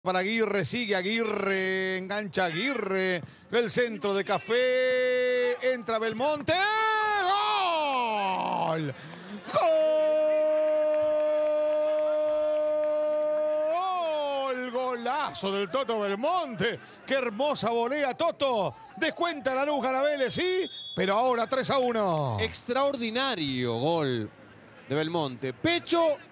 Para Aguirre, sigue Aguirre, engancha Aguirre, el centro de Café, entra Belmonte, ¡gol! ¡Gol! Golazo del Toto Belmonte, qué hermosa volea Toto, descuenta Lanús Garabeles, sí, pero ahora 3-1. Extraordinario gol de Belmonte, pecho